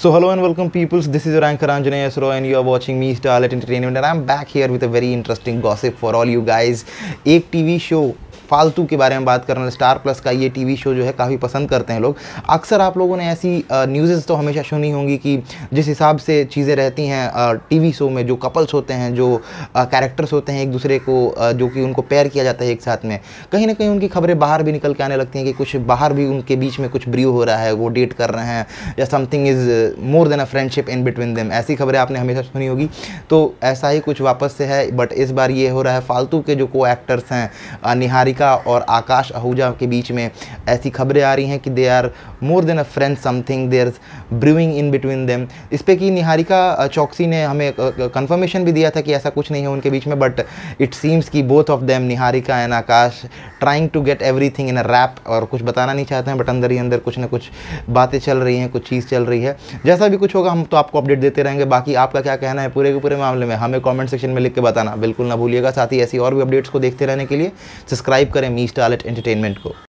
So hello and welcome peoples, this is your anchor Anjaneya Asro and you are watching me Starlet Entertainment and I'm back here with a very interesting gossip for all you guys। एक TV show फालतू के बारे में बात करना, star plus का ये TV show जो है काफ़ी पसंद करते हैं लोग। अक्सर आप लोगों ने ऐसी न्यूज़ तो हमेशा सुनी होंगी कि जिस हिसाब से चीज़ें रहती हैं टीवी शो में, जो कपल्स होते हैं, जो कैरेक्टर्स होते हैं एक दूसरे को जो कि उनको पेयर किया जाता है एक साथ में, कहीं ना कहीं उनकी खबरें बाहर भी निकल के आने लगती हैं कि कुछ बाहर भी उनके बीच में कुछ ब्रियो हो रहा है, वो डेट कर रहे हैं या something is more than a friendship in between them. ऐसी खबरें आपने हमेशा सुनी होगी, तो ऐसा ही कुछ वापस से है। बट इस बार ये हो रहा है, फालतू के जो को एक्टर्स हैं निहारिका और आकाश आहूजा के बीच में ऐसी खबरें आ रही हैं कि they are more than a friend, something there brewing in between them. इस पे कि निहारिका चौकसी ने हमें कंफर्मेशन भी दिया था कि ऐसा कुछ नहीं है उनके बीच में, बट इट सीम्स कि both of them, Niharika and Akash, trying to get everything in a wrap, और कुछ बताना नहीं चाहते हैं बट अंदर ही अंदर कुछ ना कुछ बातें चल रही हैं, कुछ चीज़ चल रही है। जैसा भी कुछ होगा हम तो आपको अपडेट देते रहेंगे। बाकी आपका क्या कहना है पूरे के पूरे मामले में, हमें कमेंट सेक्शन में लिख के बताना बिल्कुल ना भूलिएगा। साथ ही ऐसी और भी अपडेट्स को देखते रहने के लिए सब्सक्राइब करें मी स्टारलेट एंटरटेनमेंट को।